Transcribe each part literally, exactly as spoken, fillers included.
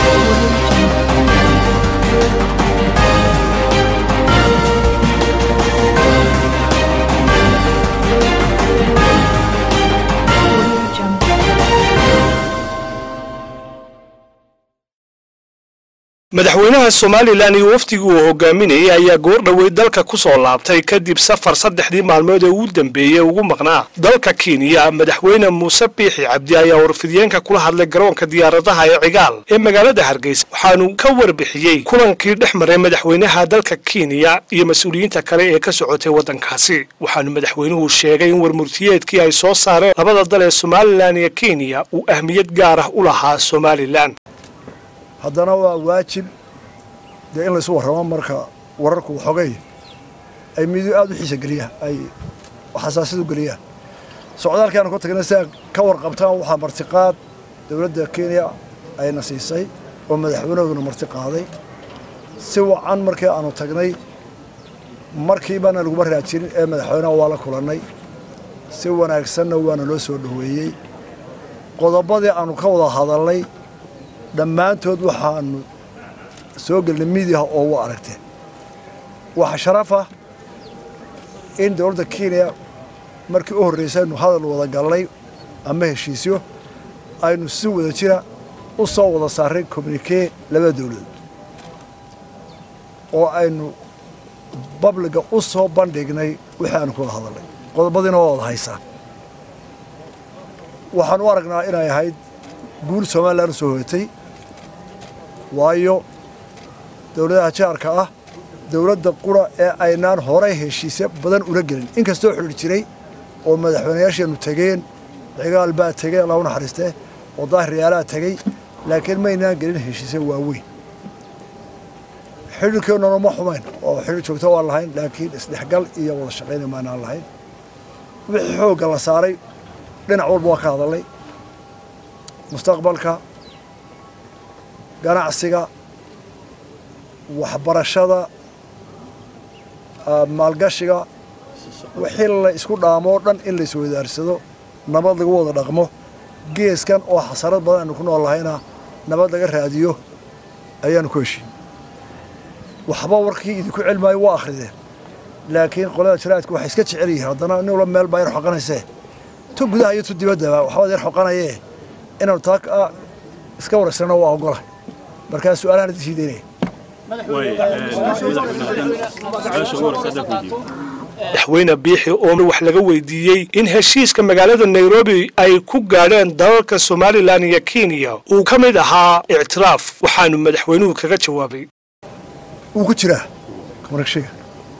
madaxweynaha Soomaaliland iyo wafdigu uu hogaaminayay ayaa goor dhaweyd dalka ku soo laabtay kadib safar saddexdii maalmood ee ugu dambeeyay ugu maqnaa dalka Kenya. madaxweyne Muuse Biixi Cabdi ayaa warfidiyeenka kula hadlay garoonka diyaaradaha ee Cigaal ee magaalada Hargeysa, waxaanu ka warbixiyay kulankii dhexmaray madaxweynaha dalka Kenya iyo mas'uuliyiinta kale ee ka socotay wadankaasi. waxaanu madaxweynuhu sheegay in warmurtiyeedkii ay soo saareen labada dal ee Soomaaliland iyo Kenya uu ahmiyad gaar ah u lahaa Soomaaliland. haddana waa waajib de in la soo warramo marka wararku xogay ay midu aad u xiisa galiya ay xasaasiyad u galiya socdaalkan ku tagnay saa ka warqabtaan waxa martiqaad dawladda Kenya ay nasiisay oo madaxweynuhu martiqaaday si wacan markii aanu tagnay markii baan lagu baraajin ee madaxweynaha waa la kulanay si wanaagsan waana loo soo dhaweeyay qodobadii aanu ka wada hadalnay dhammaantood waxaanu soo galnay miidiyaha oo u aragtay waxa sharaf ah in dawladda Kenya markii u horeysay inuu hadal wada galay ama heshiisyo aynu si wada jira u soo wada saaray communique laba dawladood oo aynu publica u soo bandhignay wixii aanu ku hadalnay qodobadiina waa wada haysaa waxaan u aragnaa inay ahayd guul Soomaaliland soo hoytay waayo dawladda jaarka ah dawladda qura ee aynaan hore heshiisyo badan ula gelin inkastoo xiriir jiray oo madaxweynayaasheenu tageen Cigaal baa tagay Allah u naxariistay oo daahriyaala tagay laakiin ma aynaan gelin heshiisyo waaweyn xiriirkeenu ma xumayn oo xiriir joogto waa lahayn laakiin isdhexgal iyo wada shaqayn ma aan lahayn wixii xoog la saaray dhinac walba waa ka hadalay mustaqbalka ganacsiga waxbarashada maalgashiga wixii la isku dhaamo dhan in la isoo wadaarsado nabad lagu wada dhaqmo geeskan oo xasarad badan ku noolahayna nabad laga raadiyo ayaan ku heshiin waxba warkii idinku cilmay waa akhrideen laakiin qolada jiraadku waxay iska jecel yihiin haddana in wala meel baa yar xoqanaysay to gudaha iyo to dibadda waxba yar xoqanayee inaan taak iska wareysana waa ogolahay marka su'aalaha diideynay madaxweyne Biixi oo wax laga weydiiyay in heshiiska magaalada Nairobi ay ku gaadheen dalalka Soomaaliland iyo Kenya uu ka mid ahaa i'tiraaf waxaanu madaxweynuhu kaga jawaabay uu ku jira communication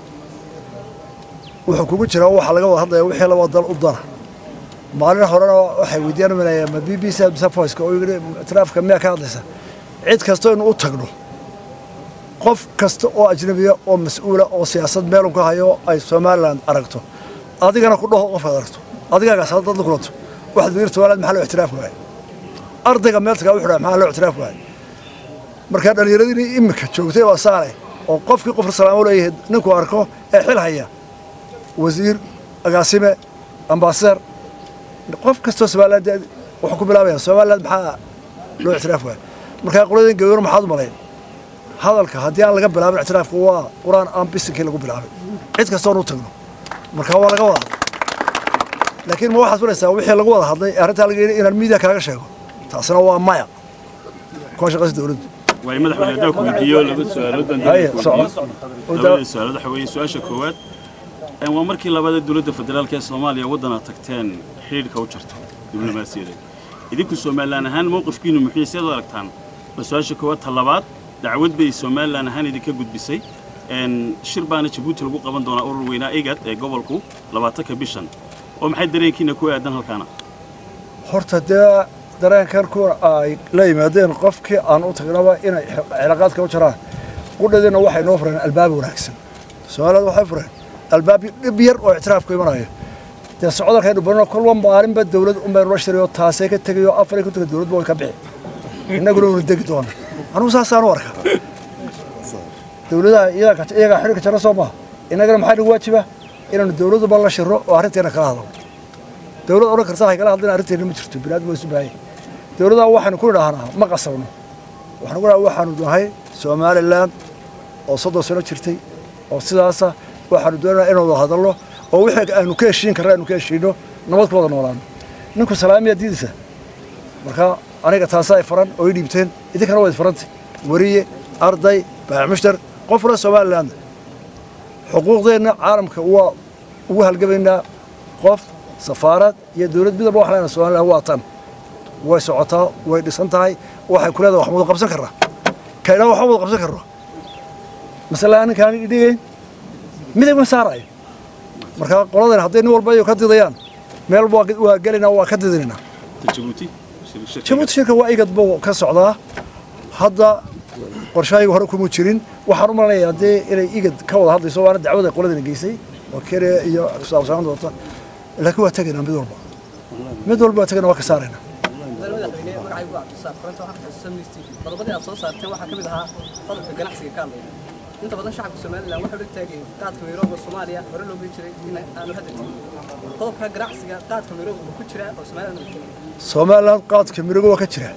wuxuu kugu jira waxa laga wada hadlayaa wixii laba dal u dana maalin horena waxay weydiiyeen inay ma B B C Voice oo yiri i'tiraafka miyaa ka hadlaysa cid kasta inuu tagno qof kasta oo ajnabi ah oo mas'uul ah oo siyaasad meel ku hayo ay Soomaaliland aragto adigana ku dhaho qof aragto adiga saad dad ku lato waxa diirto Soomaaliland maxaa loo i'tiraaf waay ardayga meel tagaa wuxuu maxaa loo i'tiraaf waay marka dhalinyaradii imika joogtay waa saaray oo qofkii qof salaamo leeyahay ninku arko ee xil haya wasiir agaasime ambassador qof kasta Soomaaliland wuxuu ku bilaabaya Soomaaliland maxaa loo i'tiraaf waay marka qoladii gawar maxaad u malayn hadalka hadii aan laga bilaabin i'tiraafku waa quraan aan bisikii lagu bilaabay cid kasta oo tagno marka waa laga wada laakiin ma waxaad filaysaa wixii lagu wada hadlay arinta laga yiri in media kaaga sheego taasina waa maya كون شغل دولد way madaxweynaha ku weydiiyo laba su'aalood baan doonayaa su'aalaha waxa weeye su'aasha koowaad ee waa markii labada dawladda federaalka ee Soomaaliya wadana tagteen xiriirka u jirto diblomaasiyada idinku Soomaaliland ahaan mowqifkiinu muxuu yahay aragtaan su'aasha koowaad talabaad dacwad bay Soomaaliland ahaan idinka gudbisay in shirbaana Djibouti lagu qaban doona urur weynaa igad ee gobolku labaatanka bishan oo maxay dareenkiina ku aadan halkaana horta dareenkan ku ay la yimaadeen qofkii aan u tagnaba inay cilaaqaadka u jiraan qudhadina waxay noo fureen albaab wanaagsan Soomaaliland waxay fureen albaab dhib yar oo i'tiraaf ku imanayo taa socdaalka barno kulwan baarin ba dawlad u meero shiriyo taasay ka tagayo afar ku taga dawlad boo ka bixi inagu loo degi doona anu saasaan u arkaa dawladda iyaga iyaga xiriirka jara Soomaa inaga maxay ugu waajiba inaan dawladdu bal la shiro oo arinteena kala hadlo dawlad oran kartaa ay kala hadlaan arinteena ma jirto bilaad way subaayay dawladda waxaan ku dhahnaa ma qasabno waxaan ugu waxaanu nahay Somaliland oo soddon sano jirtay oo sidaasa waxaanu doonaynaa inuu hadallo oo wixii aanu ka heshiin karnaa aanu ka heshiino nabad ku wada noolaan ninku salaamiya diidisa marka aniga taas ay faran oo dhibteen idinkana way farantay wariye arday baa mushtar qofna Somaliland xuquuqdeena caalamka waa ugu halgabaynaa qof safaarad iyo dawlad midaba wax leena Somaliland waa tan way socotaa way dhisan tahay waxay ku leedahay wax wada qabsan karnaa kayna wax wada qabsan karnaa مثلا كان يدين ماذا ما صار مركا قولنا حطينا والبايو كديديان ميل waa galina waa ka didinina Djibouti Djibouti shirka waa igad boo ka socdaa hadda qorshaygu hore kuma jirin waxaan u maleynayaa hadee inay igad ka wada hadlayso waana dacwada qoladana geysay oo kare iyo saabsan doonta laakiin waa tagayna mid walba mid walba tagayna waa ka saarayna inta badan shacabka Soomaaliland waxa uu taagay qaadka Weerarka Soomaaliya hore loo jiray in aanu hadda qodobka ganacsiga qaadka Weerarka ku jira oo Soomaaliland Soomaaliland qaadka Weerarka waa ka jira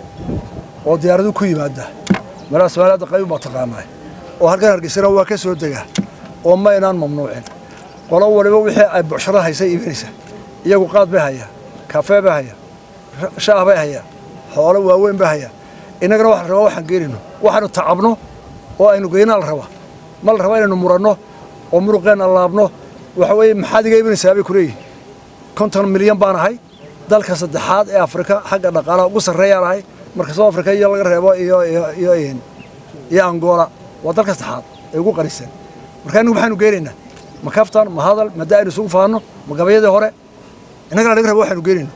oo diyaaradu ku yimaada mara Soomaaliland qayb ma taqaanay oo halkan Hargeysa waa ka soo daga oo ma inaan mamnuucin qolo waliba wixii ay buushada haysay iibinaysa iyagu qaad bay haya kafee bay haya shaah bay haya xoolo waaweyn bay haya inagana wax rabo waxaan geerino waxaanu tacabno oo aynu geynal raba mal raba inaynu murano oo muruqeena laabno waxa weeye maxaad iga iibinaysaa bay kuleeyay konton milyan baan ahay dalka saddexaad ee Afrika xagga dhaqaalaha ugu sareeya ahay marka South Africa iyo laga reebo iyo iyo iyo Angola waa dalka saddexaad ee ugu qarisan marka anigu maxaanu geeynaa ma kaftan ma hadal ma daaynu suuq faano ma gabayada hore inaga laga reebo waxaanu geeynaa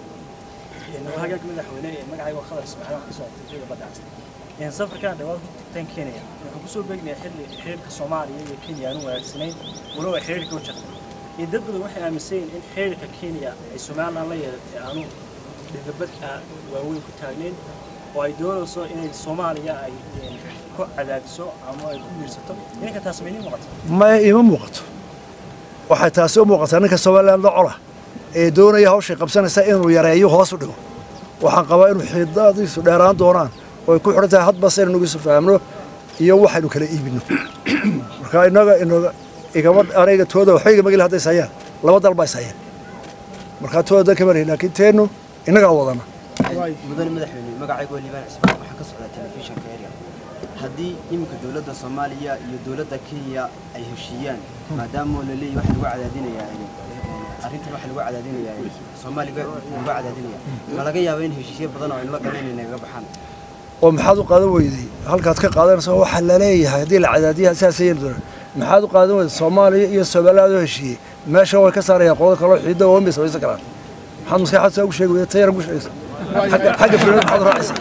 hagaag madaxweynaha magacayga Khadar Ismaaciil ka soo tagay badacsan in safarka dhawaad tan Kenya wuxuu ku soo beegnay xilli xeerka Soomaaliya iyo Kenya aanu wanaagsaneyn walow xeerka u jirto in dad badan waxay aaminsan in xeerka Kenya ay Soomaaliland la yeelatay aanu dhibad waaweyn ku taagneen oo ay doonayso in Soomaaliya ay ku cadaadiso ama ay ku miirsato inka taas meeyay muuqato ma ima muuqato waxay taas u muuqataa ninka Soomaaliland la cola ee doonaya hawsha qabsanaysa inuu yareeyo hoos u dhigo waxaan qabaa inuu xiidadiisu dheeraan doonaan oo ku xirtaa hadba seen ugu fahamno iyo waxaynu kala iibino marka inaga inaga igama aniga tooda waxayga magala haday sayaan laba dal bay sayaan marka tooda ka maray laakiin teenu inaga wadana mudan madaxweyne magacaygu Liibaan Isbaan waxa ka socda telefishinka area hadii imika dawladda Soomaaliya iyo dawladda Kenya ay heshiiyaan maadaama la leeyahay wax lagu cadaadinayaa arrintan wax lagu cadaadinayaa Soomaaliga lagu cadaadinayaa ma laga yaabaa in heshiisyo badan oo in la galeen inaga baxaan oo maxaad u qaadan weyday halkaad ka qaadanayso waxa la leeyahay hadii la cadaadiyo asaasiyan doon maxaad u qaadan weyday Soomaaliya iyo Soomaaliland oo heshiiyay meesha way ka saarayaan qodobka kale xiido oo mis way sakaraan maxaad maskaxaad soo sheegay wada tayar ugu sheegay xagga xagga filimada maxaad raacaysaa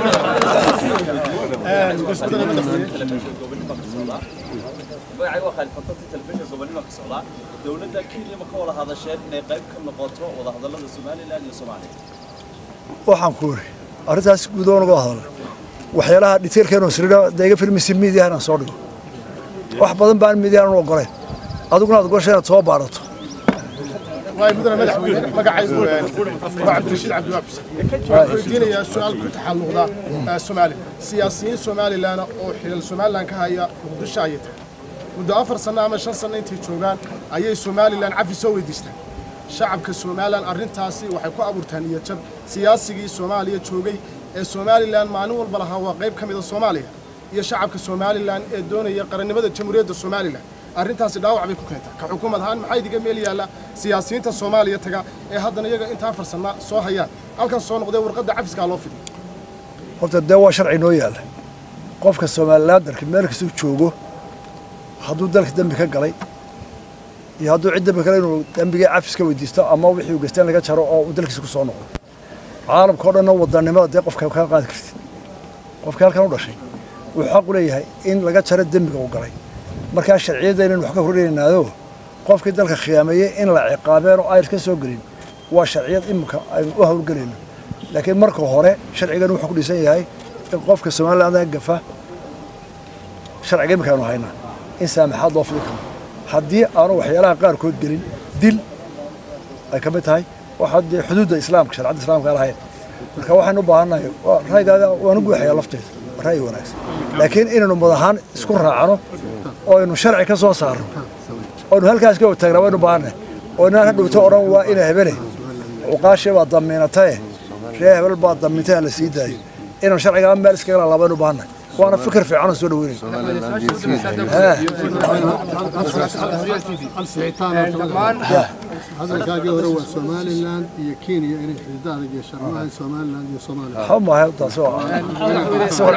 magacaygu waa Khalifa Fadhi telefishinka gobolnimada ka socda dawladda Kenya ma ka wada hadasheen inay qayb ka noqoto wada hadallada Soomaaliland iyo Soomaaliya waxaan ku wari arrintaas guud oo uga hadalay waxyaalaha detailkeena sirida deega filmisi media aan soo dhigo wax badan baan media aan ogolay adiguna aad goosheena soo baarato واي مدن مدحوينه magacaygu waa Cabdirashiid Cabdiwaab waxaan diinayaa su'aal ku taxalluqda Soomaali siyaasiyiin Soomaaliland oo xilal Soomaaliland ka haya Muqdisho ay tahay muddo afar sano ama shan sano intii joogaan ayay Soomaaliland cafi soo weydiisteen shacabka Soomaaliland arrintaasi waxay ku abuurtaan iyo jab siyaasigii Soomaaliya joogay ee Soomaaliland maalin walba lahaa waa qayb kamid ah Soomaaliya iyo shacabka Soomaaliland ee doonaya qarannimada Jamhuuriyadda Soomaaliland arrintaasi dhaawac bay ku keentaa ka xukuumad ahaan maxay diga meel yaala siyaasiyiinta Soomaaliya taga ee haddana iyaga inta farsama soo hayaan halkan soo noqday warqadda cafiska loo fidiyo horta dee waa sharci noo yaala qofka Soomaaliland dalka meel kasta uu joogo hadduu dalka dambi ka galay iyo hadduu cid dambi kale inuu dambiga cafiska weydiisto ama wixii uu geystaan laga jaro oo uu dalkiisa ku soo noqdo caalamka oo dhan wadanimada dee qofka ka qaadi kartid qofka halkan u dhashay wuxuu xaq u leeyahay in laga jaro dambiga uu galay marka sharciyada inaan wax ka horreeynaado qofkii dalka khiyaameeyay in la ciqaabeen oo ay ka soo galin waa sharciyad imka ay u hawlgaleen laakiin marka hore sharcigan wuxuu ku dhisan yahay in qofka Soomaaliland gafa sharciga imka aanu haynaa in saamaxaad loo fili karo haddii aanu waxyaalaha qaar kood gelin dil ay ka mid tahay waxa xuduudda islaamka sharciyada islaamka lahayn marka waxaan u baahanahay raygaaga waan ugu waxyaa lafteeda ra'yi wanaagsan laakiin inaynu madaxaan isku raacno oo aynu sharci ka soo saarno oo halkaas ka taagna waynu baahnay oo inaan hadhowto oran waa ina hebele uqaashay waa damiinatay ree hebel baa damiintay la sii daayo inaan sharciga meel iska gala labaynu baahnay وانا فكر في عنصر دوري هذا كاجي هو سومالي لاند هي كينيا إن حداد جي شرمها سومالي لاند وسومالي حما هذا سوا سوا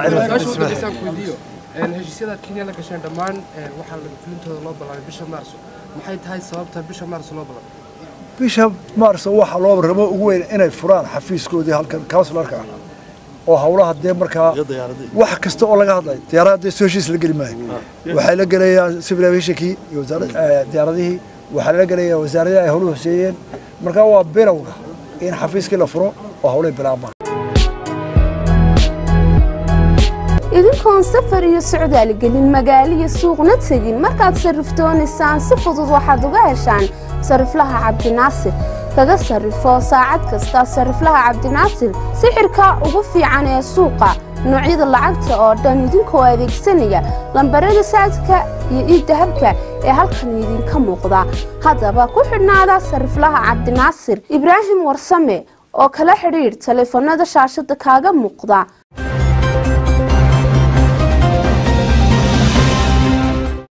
إن هجسيدا كينيا لك عشان دمان وحال فلنتو الله بلا بيشا مارسو محيط هاي سببتها بيشا مارسو الله بلا بيشا مارسو وحال الله برمو وين إنا فران حفيز كودي هالكن كاوس الأركان oo hawlaha dee markaa wax kasta oo laga hadlay diyaarada soo heshiis la gali maayo waxa la galayaa civil aviation-kii iyo diyaaradihii waxa la galayaa wasaaradda ay hawluhu hooseeyeen markaa waa bilowga in xafiiskii la furo oo hawlay bilaabmaan idinkoon safar iyo socdaal gelin magaalo iyo suuqna tagin markaad sariftoonaysan si fudud waxaad uga heshaan sariflaha Cabdinaasir kaga sarifo saacad kasta sariflaha Cabdinaasir sixirka ugu fiican ee suuqa noocyada lacagta oo dhan idinkoo adeegsanaya lambarada saadka iyo dahabka ee halkan idinka muuqda hadaba ku xidhnaada sariflaha Cabdinaasir Ibraahim Warsame oo kala xiriir telefoonada shaashada kaaga muuqda